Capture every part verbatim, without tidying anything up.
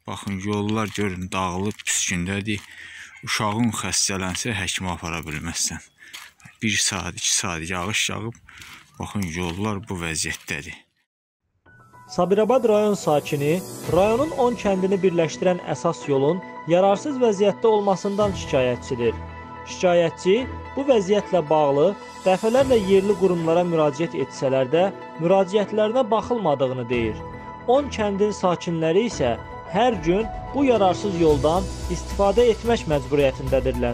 Baxın, yollar görün, dağılıb pis gündədir. Uşağın xəstələnsə həkimə apara bilməzsən. Bir saat, iki saat yağış yağıb, baxın, yollar bu vəziyyətdədir. Sabirabad rayon sakini rayonun on kəndini birləşdirən əsas yolun yararsız vəziyyətdə olmasından şikayətçidir. Şikayətçi bu vəziyyətlə bağlı dəfələrlə yerli qurumlara müraciət etsələr də müraciətlərinə baxılmadığını deyir. on kəndin sakinləri isə hər gün bu yararsız yoldan istifadə etmək məcburiyyətindədirlər.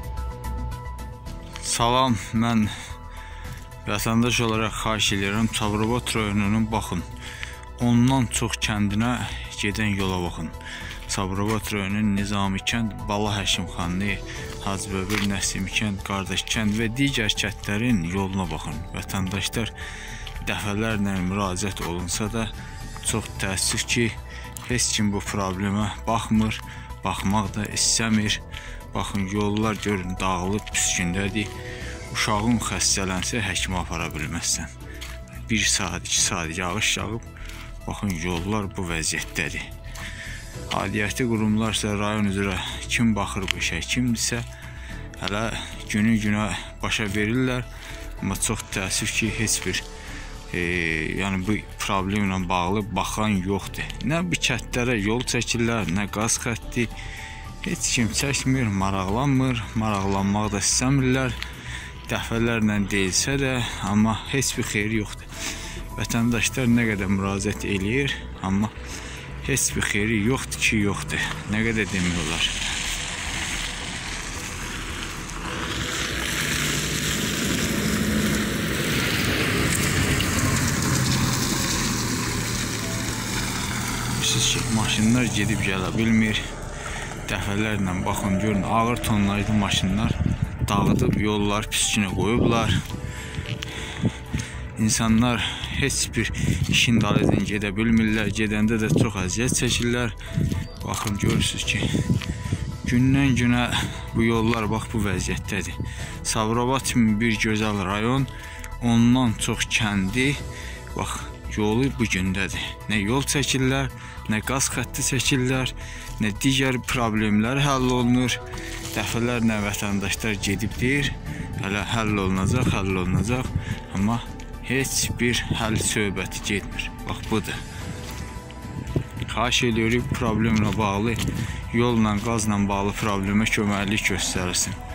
Salam, mən vətəndaş olaraq xahiş edirəm, Sabirabad rayonunun baxın, ondan çox kəndinə gedən yola baxın. Sabirabad rayonunun Nizami kənd, Bala Həkimxanlı, Hacıböbür, Nəsimi kənd, Qardaş kənd və digər kəndlərin yoluna baxın. Vətəndaşlar dəfələrlə müraciət olunsa da çox təəssüf ki, heç kim bu problemə baxmır, baxmaq da istəmir. Baxın, yollar görün, dağılıb pis gündədir. Uşağın xəstələnsə həkimə apara bilməzsən. Bir saat, iki saat yağış yağıb, baxın, yollar bu vəziyyətdədir. Aidiyyəti qurumlar isə rayon üzrə kim baxır bu işə, kimdirsə, hələ günü günə başa verirlər. Amma çox təəssüf ki, heç bir e, yəni bu problemlə bağlı baxan yoxdur. Nə bu kəndlərə yol çəkirlər, nə qaz xətti. Heç kim çəkmir, maraqlanmır, maraqlanmaq da istəmirlər. Dəfələrlə deyilsə də, amma heç bir xeyri yoxdur. Vətəndaşlar nə qədər müraciət eləyir, amma heç bir xeyri yoxdur ki, yoxdur. Nə qədər demiyorlar. Bilirsiniz ki, maşınlar gedib gələ bilmir. Dəfələrlə baxın, görün, ağır tonlaylı maşınlar dağıdıb yollar piskinə qoyublar. İnsanlar heç bir işin dalından gedə bilmirlər, gedəndə də çox əziyyət çəkirlər. Baxın, görürsünüz ki, gündən günə bu yollar bax bu vəziyyətdədir. Sabirabad kimi bir gözəl rayon, ondan çox kəndi, bax, yolu bu gündədir. Nə yol çəkirlər, nə qaz xətti çəkirlər, nə digər problemlər həll olunur. Dəfələrlə vətəndaşlar gedib deyir, hələ həll olunacaq, həll olunacaq, amma heç bir həll söhbəti getmir. Bax, budur. Xahiş edirik, problemlə bağlı, yolla, qazla bağlı problemə köməklik göstərilsin.